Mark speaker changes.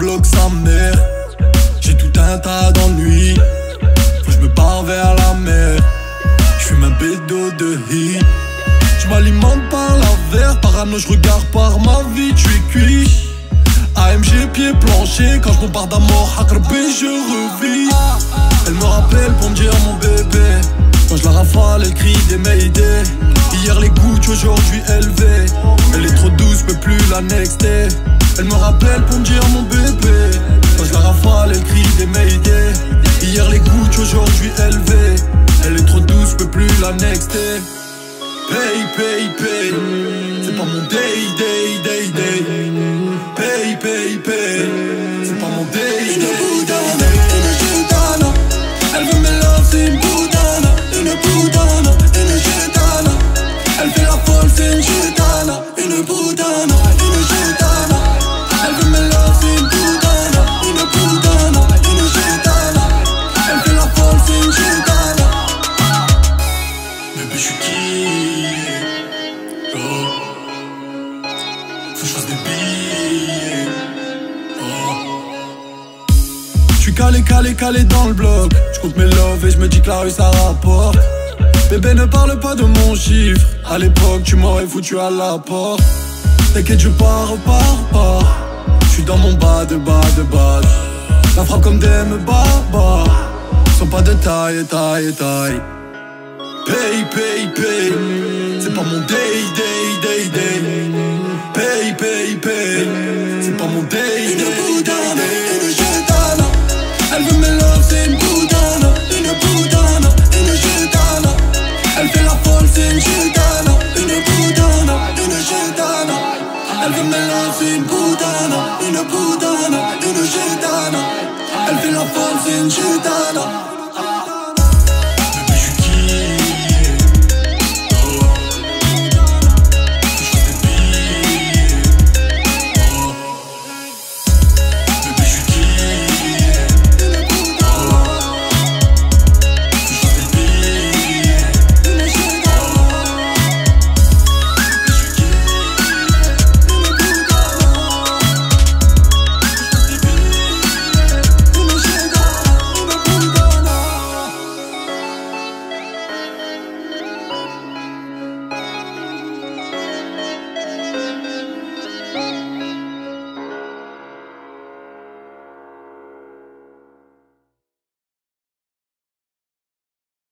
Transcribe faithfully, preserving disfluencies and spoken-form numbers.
Speaker 1: bloc sa mère. J'ai tout un tas d'ennuis. Faut que je me barre vers la mer. J'fume un bédo de hit. Je m'alimente par la verre. Parano, je regarde par ma vie. Tu es cuit. A M G pied plancher. Quand je bombarde à mort, Hakrabé, je revis. Elle me rappelle pour me dire mon bébé. Quand je la rafale, elle crie des Mayday. Hier les gouttes, aujourd'hui élevées. Elle est trop douce, peux plus la nexter. Elle me rappelle pour me dire mon bébé. Quand je la rafale, elle crie des Mayday. Hier les gouttes, aujourd'hui élevées. Elle est trop douce, peux plus la nexter. Pay, pay, pay. C'est pas mon day, day, day, day. Pay, pay, pay. C'est pas mon day, day, day, day.
Speaker 2: Une gitana, elle veut mes love, c'est une boudana. Une boudana, une gitana. Elle fait la folle, c'est une gitana. Une boudana, une gitana. Elle veut mes love, c'est une boudana. Une boudana, une gitana. Elle fait la folle, c'est une gitana.
Speaker 1: Bébé, j'suis qui? Oh. Faut que j'fasse des billets. Oh. J'suis calé, calé, calé dans le bloc. J'compte mes loves et j'me dis que la rue ça rapporte. Bébé, ne parle pas de mon chiffre. À l'époque, tu m'aurais foutu à la porte. T'inquiète, je pars, repars pas. J'suis dans mon bas de bas de bas. La frappe comme des me baba. Sont pas de taille, taille, taille. Pay, pay, pay. C'est pas mon day, day, day, day. Pay, pay, pay. C'est pas mon day,
Speaker 2: Une
Speaker 1: day,
Speaker 2: boudana,
Speaker 1: day,
Speaker 2: une
Speaker 1: day.
Speaker 2: gitana. Elle veut mes love, c'est une boudana. Une boudana, une gitana. Elle fait la folle, c'est une gitana. Une boudana, une gitana. Elle veut mes love, c'est une boudana. Une boudana, une gitana. Elle fait la folle, c'est une gitana.